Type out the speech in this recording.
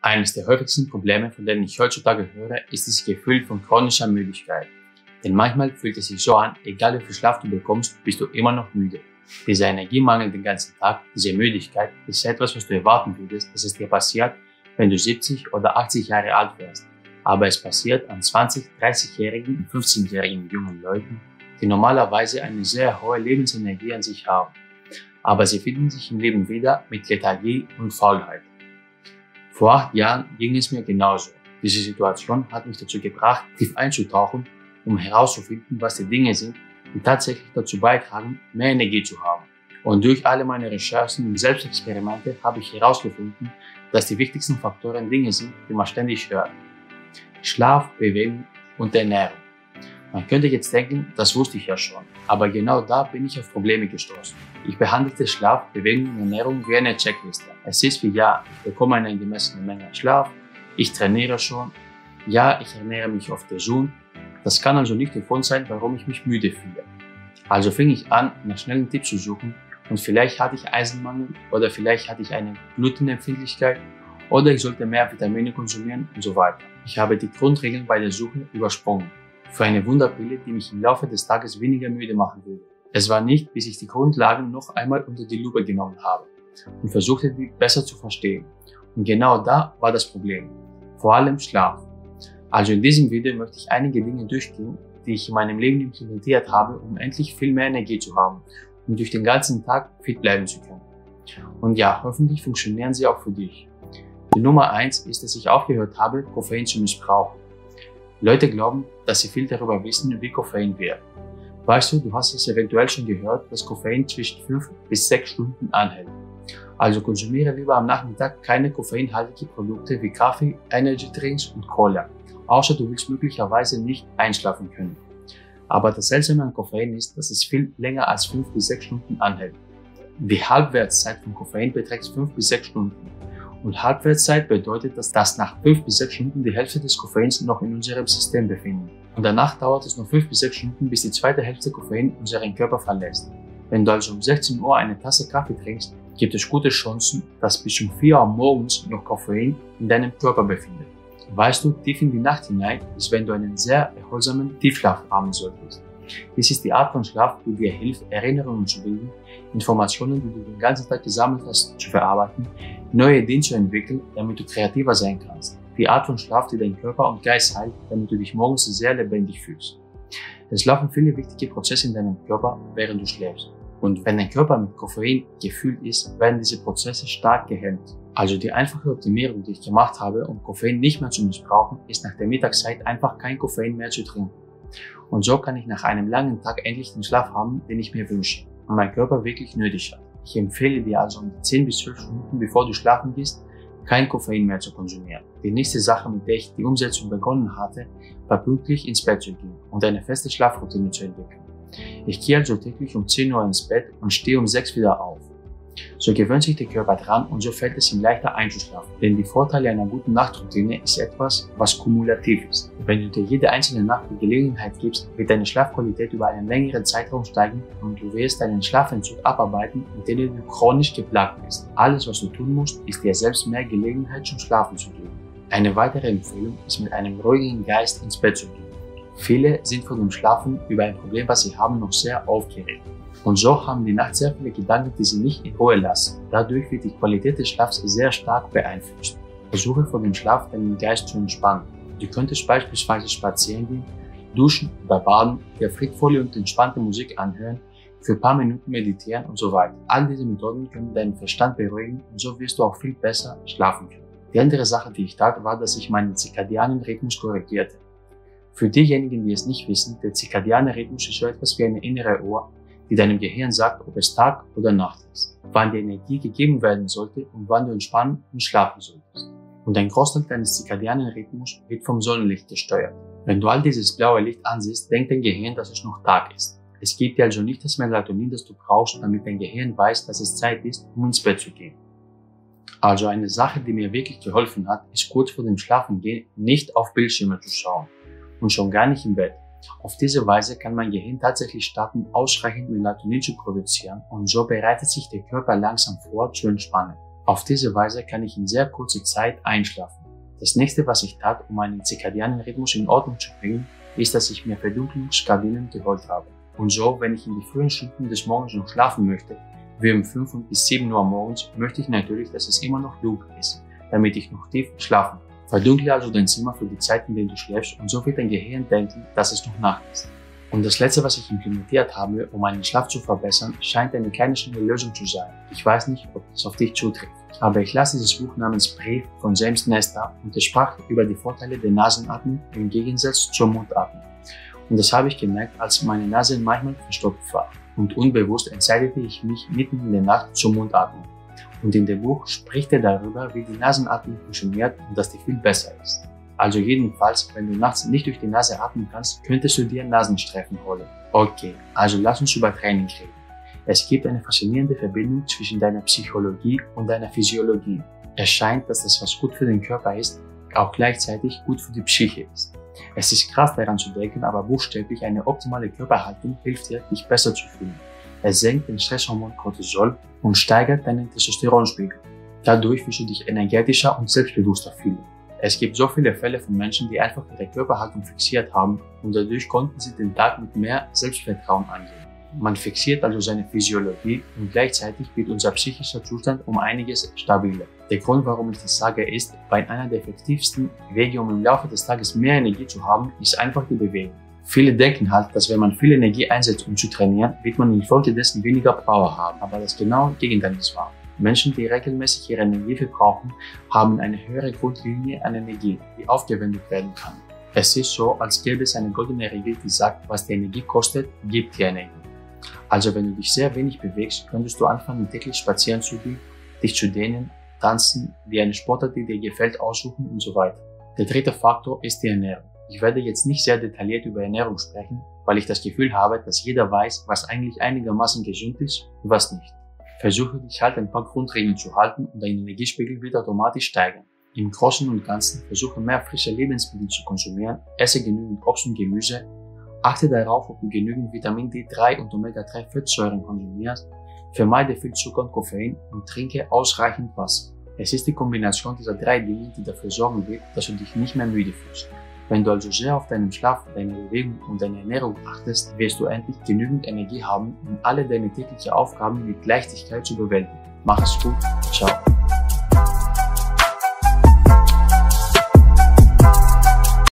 Eines der häufigsten Probleme, von denen ich heutzutage höre, ist das Gefühl von chronischer Müdigkeit. Denn manchmal fühlt es sich so an, egal wie viel Schlaf du bekommst, bist du immer noch müde. Dieser Energiemangel den ganzen Tag, diese Müdigkeit, ist etwas, was du erwarten würdest, dass es dir passiert, wenn du 70 oder 80 Jahre alt wärst. Aber es passiert an 20-, 30-jährigen und 15-jährigen jungen Leuten, die normalerweise eine sehr hohe Lebensenergie an sich haben. Aber sie finden sich im Leben wieder mit Lethargie und Faulheit. Vor 8 Jahren ging es mir genauso. Diese Situation hat mich dazu gebracht, tief einzutauchen, um herauszufinden, was die Dinge sind, die tatsächlich dazu beitragen, mehr Energie zu haben. Und durch alle meine Recherchen und Selbstexperimente habe ich herausgefunden, dass die wichtigsten Faktoren Dinge sind, die man ständig hört. Schlaf, Bewegung und Ernährung. Man könnte jetzt denken, das wusste ich ja schon, aber genau da bin ich auf Probleme gestoßen. Ich behandelte Schlaf, Bewegung und Ernährung wie eine Checkliste. Es ist wie ja, ich bekomme eine angemessene Menge Schlaf, ich trainiere schon, ja, ich ernähre mich oft gesund. Das kann also nicht der Grund sein, warum ich mich müde fühle. Also fing ich an, nach schnellen Tipps zu suchen und vielleicht hatte ich Eisenmangel oder vielleicht hatte ich eine Glutenempfindlichkeit oder ich sollte mehr Vitamine konsumieren und so weiter. Ich habe die Grundregeln bei der Suche übersprungen. Für eine Wunderpille, die mich im Laufe des Tages weniger müde machen würde. Es war nicht, bis ich die Grundlagen noch einmal unter die Lupe genommen habe und versuchte, die besser zu verstehen. Und genau da war das Problem. Vor allem Schlaf. Also in diesem Video möchte ich einige Dinge durchgehen, die ich in meinem Leben implementiert habe, um endlich viel mehr Energie zu haben und durch den ganzen Tag fit bleiben zu können. Und ja, hoffentlich funktionieren sie auch für dich. Die Nummer 1 ist, dass ich aufgehört habe, Koffein zu missbrauchen. Leute glauben, dass sie viel darüber wissen, wie Koffein wirkt. Weißt du, du hast es eventuell schon gehört, dass Koffein zwischen 5 bis 6 Stunden anhält. Also konsumiere lieber am Nachmittag keine koffeinhaltigen Produkte wie Kaffee, Energy Drinks und Cola, außer du willst möglicherweise nicht einschlafen können. Aber das Seltsame an Koffein ist, dass es viel länger als 5 bis 6 Stunden anhält. Die Halbwertszeit von Koffein beträgt 5 bis 6 Stunden. Und Halbwertszeit bedeutet, dass nach 5 bis 6 Stunden die Hälfte des Koffeins noch in unserem System befindet. Und danach dauert es noch 5 bis 6 Stunden, bis die zweite Hälfte Koffein unseren Körper verlässt. Wenn du also um 16 Uhr eine Tasse Kaffee trinkst, gibt es gute Chancen, dass bis um 4 Uhr morgens noch Koffein in deinem Körper befindet. Weißt du, tief in die Nacht hinein ist, wenn du einen sehr erholsamen Tiefschlaf haben solltest. Dies ist die Art von Schlaf, die dir hilft, Erinnerungen zu bilden, Informationen, die du den ganzen Tag gesammelt hast, zu verarbeiten, neue Ideen zu entwickeln, damit du kreativer sein kannst. Die Art von Schlaf, die deinen Körper und Geist heilt, damit du dich morgens sehr lebendig fühlst. Es laufen viele wichtige Prozesse in deinem Körper, während du schläfst. Und wenn dein Körper mit Koffein gefüllt ist, werden diese Prozesse stark gehemmt. Also die einfache Optimierung, die ich gemacht habe, um Koffein nicht mehr zu missbrauchen, ist nach der Mittagszeit einfach kein Koffein mehr zu trinken. Und so kann ich nach einem langen Tag endlich den Schlaf haben, den ich mir wünsche und mein Körper wirklich nötig hat. Ich empfehle dir also um die 10 bis 12 Stunden, bevor du schlafen gehst, kein Koffein mehr zu konsumieren. Die nächste Sache, mit der ich die Umsetzung begonnen hatte, war pünktlich ins Bett zu gehen und eine feste Schlafroutine zu entwickeln. Ich gehe also täglich um 10 Uhr ins Bett und stehe um 6 wieder auf. So gewöhnt sich der Körper dran und so fällt es ihm leichter einzuschlafen. Denn die Vorteile einer guten Nachtroutine ist etwas, was kumulativ ist. Wenn du dir jede einzelne Nacht die Gelegenheit gibst, wird deine Schlafqualität über einen längeren Zeitraum steigen und du wirst deinen Schlafentzug abarbeiten, mit dem du chronisch geplagt bist. Alles, was du tun musst, ist dir selbst mehr Gelegenheit zum Schlafen zu geben. Eine weitere Empfehlung ist, mit einem ruhigen Geist ins Bett zu gehen. Viele sind vor dem Schlafen über ein Problem, was sie haben, noch sehr aufgeregt. Und so haben die Nacht sehr viele Gedanken, die sie nicht in Ruhe lassen. Dadurch wird die Qualität des Schlafs sehr stark beeinflusst. Versuche vor dem Schlaf deinen Geist zu entspannen. Du könntest beispielsweise spazieren gehen, duschen oder baden, dir friedvolle und entspannte Musik anhören, für ein paar Minuten meditieren und so weiter. All diese Methoden können deinen Verstand beruhigen und so wirst du auch viel besser schlafen können. Die andere Sache, die ich tat, war, dass ich meinen zirkadianen Rhythmus korrigierte. Für diejenigen, die es nicht wissen, der zirkadiane Rhythmus ist so etwas wie eine innere Uhr, die deinem Gehirn sagt, ob es Tag oder Nacht ist, wann die Energie gegeben werden sollte und wann du entspannen und schlafen solltest. Und ein Großteil deines zirkadianen Rhythmus wird vom Sonnenlicht gesteuert. Wenn du all dieses blaue Licht ansiehst, denkt dein Gehirn, dass es noch Tag ist. Es gibt dir also nicht das Melatonin, das du brauchst, damit dein Gehirn weiß, dass es Zeit ist, um ins Bett zu gehen. Also eine Sache, die mir wirklich geholfen hat, ist kurz vor dem Schlafengehen nicht auf Bildschirme zu schauen und schon gar nicht im Bett. Auf diese Weise kann mein Gehirn tatsächlich starten, ausreichend Melatonin zu produzieren und so bereitet sich der Körper langsam vor zu entspannen. Auf diese Weise kann ich in sehr kurzer Zeit einschlafen. Das nächste, was ich tat, um meinen zirkadianen Rhythmus in Ordnung zu bringen, ist, dass ich mir Verdunklungsgardinen geholt habe. Und so, wenn ich in die frühen Stunden des Morgens noch schlafen möchte, wie um 5 bis 7 Uhr morgens, möchte ich natürlich, dass es immer noch dunkel ist, damit ich noch tief schlafen kann. Verdunkle also dein Zimmer für die Zeit, in der du schläfst, und so wird dein Gehirn denken, dass es noch Nacht ist. Und das letzte, was ich implementiert habe, um meinen Schlaf zu verbessern, scheint eine kleine schnelle Lösung zu sein. Ich weiß nicht, ob es auf dich zutrifft, aber ich las dieses Buch namens Brief von James Nestor und es sprach über die Vorteile der Nasenatmung im Gegensatz zur Mundatmung. Und das habe ich gemerkt, als meine Nase manchmal verstopft war. Und unbewusst entscheidete ich mich mitten in der Nacht zur Mundatmung. Und in dem Buch spricht er darüber, wie die Nasenatmung funktioniert und dass die viel besser ist. Also jedenfalls, wenn du nachts nicht durch die Nase atmen kannst, könntest du dir Nasenstreifen holen. Okay, also lass uns über Training reden. Es gibt eine faszinierende Verbindung zwischen deiner Psychologie und deiner Physiologie. Es scheint, dass das, was gut für den Körper ist, auch gleichzeitig gut für die Psyche ist. Es ist krass daran zu denken, aber buchstäblich eine optimale Körperhaltung hilft dir, dich besser zu fühlen. Es senkt den Stresshormon Cortisol und steigert deinen Testosteronspiegel. Dadurch wirst du dich energetischer und selbstbewusster fühlen. Es gibt so viele Fälle von Menschen, die einfach ihre Körperhaltung fixiert haben und dadurch konnten sie den Tag mit mehr Selbstvertrauen angehen. Man fixiert also seine Physiologie und gleichzeitig wird unser psychischer Zustand um einiges stabiler. Der Grund, warum ich das sage, ist, weil einer der effektivsten Wege, um im Laufe des Tages mehr Energie zu haben, ist einfach die Bewegung. Viele denken halt, dass wenn man viel Energie einsetzt, um zu trainieren, wird man infolgedessen weniger Power haben, aber das genaue Gegenteil ist wahr. Menschen, die regelmäßig ihre Energie verbrauchen, haben eine höhere Grundlinie an Energie, die aufgewendet werden kann. Es ist so, als gäbe es eine goldene Regel, die sagt, was die Energie kostet, gibt dir Energie. Also wenn du dich sehr wenig bewegst, könntest du anfangen, täglich spazieren zu gehen, dich zu dehnen, tanzen, dir eine Sportart, die dir gefällt, aussuchen und so weiter. Der dritte Faktor ist die Ernährung. Ich werde jetzt nicht sehr detailliert über Ernährung sprechen, weil ich das Gefühl habe, dass jeder weiß, was eigentlich einigermaßen gesund ist und was nicht. Versuche dich halt ein paar Grundregeln zu halten und dein Energiespiegel wird automatisch steigen. Im Großen und Ganzen versuche mehr frische Lebensmittel zu konsumieren, esse genügend Obst und Gemüse, achte darauf, ob du genügend Vitamin D3 und Omega-3 Fettsäuren konsumierst, vermeide viel Zucker und Koffein und trinke ausreichend Wasser. Es ist die Kombination dieser 3 Dinge, die dafür sorgen wird, dass du dich nicht mehr müde fühlst. Wenn du also sehr auf deinen Schlaf, deine Bewegung und deine Ernährung achtest, wirst du endlich genügend Energie haben, um alle deine täglichen Aufgaben mit Leichtigkeit zu bewältigen. Mach es gut, ciao.